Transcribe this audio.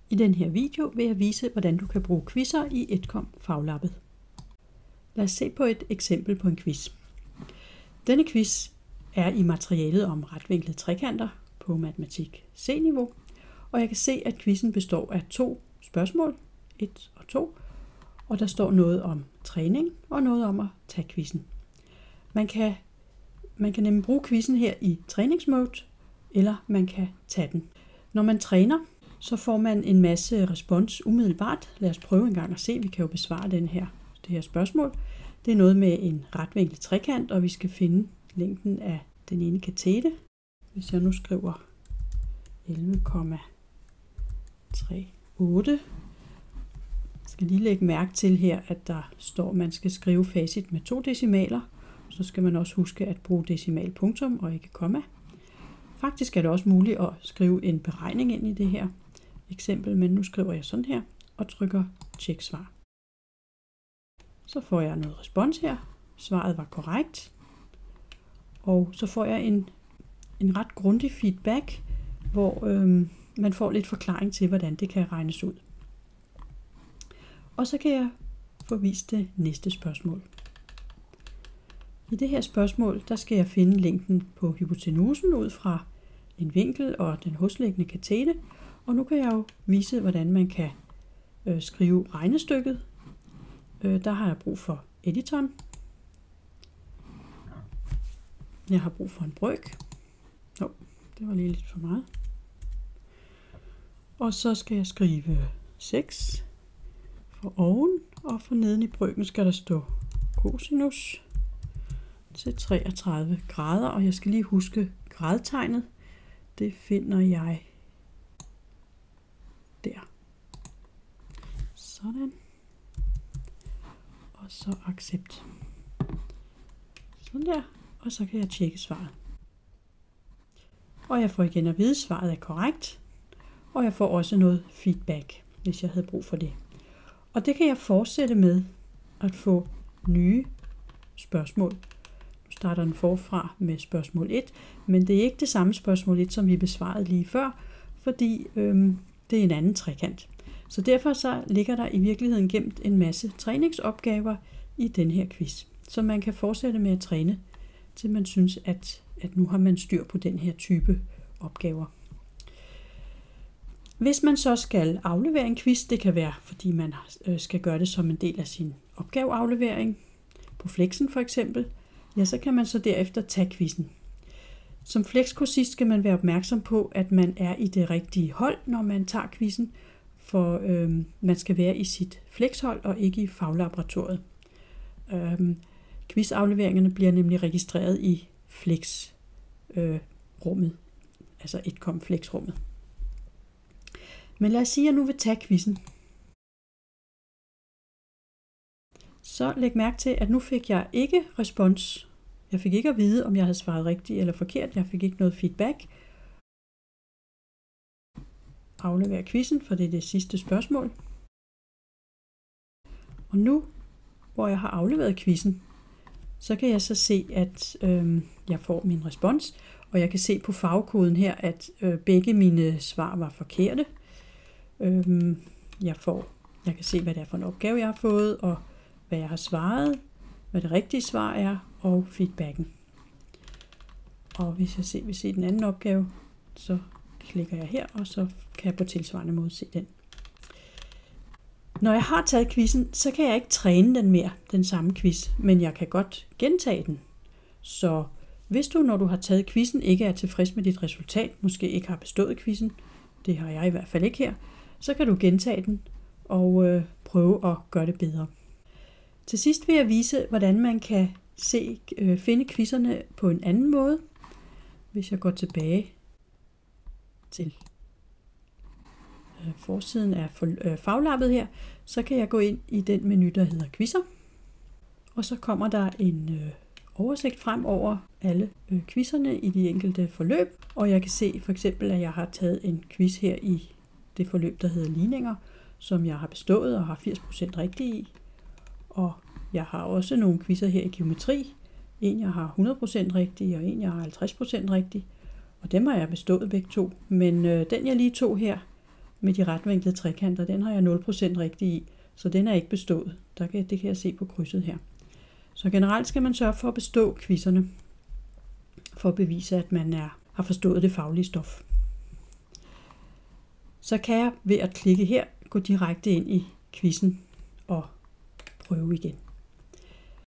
I den her video vil jeg vise, hvordan du kan bruge quizzer i Edcom Faglabet. Lad os se på et eksempel på en quiz. Denne quiz er i materialet om retvinklede trekanter på matematik C-niveau, og jeg kan se, at quizzen består af 2 spørgsmål, 1 og 2, og der står noget om træning og noget om at tage quizzen. Man kan nemlig bruge quizzen her i træningsmode, eller man kan tage den. Når man træner, så får man en masse respons umiddelbart. Lad os prøve en gang at se, vi kan jo besvare det her spørgsmål. Det er noget med en retvinklet trekant, og vi skal finde længden af den ene katete. Hvis jeg nu skriver 11,38, skal lige lægge mærke til her, at der står, at man skal skrive facit med 2 decimaler. Så skal man også huske at bruge decimalpunktum og ikke komma. Faktisk er det også muligt at skrive en beregning ind i det her eksempel, men nu skriver jeg sådan her og trykker tjek svar. Så får jeg noget respons her. Svaret var korrekt. Og så får jeg en ret grundig feedback, hvor man får lidt forklaring til, hvordan det kan regnes ud. Og så kan jeg få vist det næste spørgsmål. I det her spørgsmål, der skal jeg finde længden på hypotenusen ud fra en vinkel og den hosliggende katete. Og nu kan jeg jo vise, hvordan man kan skrive regnestykket. Der har jeg brug for editoren. Jeg har brug for en brøk. Det var lige lidt for meget. Og så skal jeg skrive 6 for oven, og for neden i brøken skal der stå cosinus til 33 grader, og jeg skal lige huske gradtegnet. Det finder jeg der. Sådan. Og så accept. Sådan der. Og så kan jeg tjekke svaret. Og jeg får igen at vide, at svaret er korrekt. Og jeg får også noget feedback, hvis jeg havde brug for det. Og det kan jeg fortsætte med at få nye spørgsmål. Nu starter den forfra med spørgsmål 1, men det er ikke det samme spørgsmål 1, som vi besvarede lige før, fordi det er en anden trekant. Så derfor så ligger der i virkeligheden gemt en masse træningsopgaver i den her quiz, så man kan fortsætte med at træne, til man synes, at nu har man styr på den her type opgaver. Hvis man så skal aflevere en quiz, det kan være, fordi man skal gøre det som en del af sin opgaveaflevering, på Flexen for eksempel, ja, så kan man så derefter tage quizzen. Som flexkursist skal man være opmærksom på, at man er i det rigtige hold, når man tager quizzen, for man skal være i sit flexhold og ikke i faglaboratoriet. Quizafleveringerne bliver nemlig registreret i flex-rummet, altså Edcom Flex-rummet. Men lad os sige, at jeg nu vil tage quizzen. Så læg mærke til, at nu fik jeg ikke respons. Jeg fik ikke at vide, om jeg havde svaret rigtigt eller forkert. Jeg fik ikke noget feedback. Aflever quizzen, for det er det sidste spørgsmål. Og nu, hvor jeg har afleveret quizzen, så kan jeg så se, at jeg får min respons. Og jeg kan se på farvekoden her, at begge mine svar var forkerte. Jeg kan se, hvad det er for en opgave, jeg har fået, og hvad jeg har svaret, hvad det rigtige svar er, og feedbacken. Og hvis jeg vil se den anden opgave, så klikker jeg her, og så kan jeg på tilsvarende måde se den. Når jeg har taget quizzen, så kan jeg ikke træne den mere, den samme quiz, men jeg kan godt gentage den. Så hvis du, når du har taget quizzen, ikke er tilfreds med dit resultat, måske ikke har bestået quizzen, det har jeg i hvert fald ikke her, så kan du gentage den og prøve at gøre det bedre. Til sidst vil jeg vise, hvordan man kan finde quizzerne på en anden måde. Hvis jeg går tilbage til forsiden af Faglabet her, så kan jeg gå ind i den menu, der hedder quizzer. Og så kommer der en oversigt frem over alle quizzerne i de enkelte forløb. Og jeg kan se for eksempel, at jeg har taget en quiz her i det forløb, der hedder ligninger, som jeg har bestået og har 80% rigtigt i. Og jeg har også nogle quizzer her i geometri. En jeg har 100% rigtig, og en jeg har 50% rigtig. Og dem har jeg bestået begge to. Men den jeg lige tog her, med de retvinklede trekanter, den har jeg 0% rigtig i, så den er ikke bestået. Det kan jeg se på krydset her. Så generelt skal man sørge for at bestå quizzerne, for at bevise, at man har forstået det faglige stof. Så kan jeg ved at klikke her gå direkte ind i quizzen og prøve igen.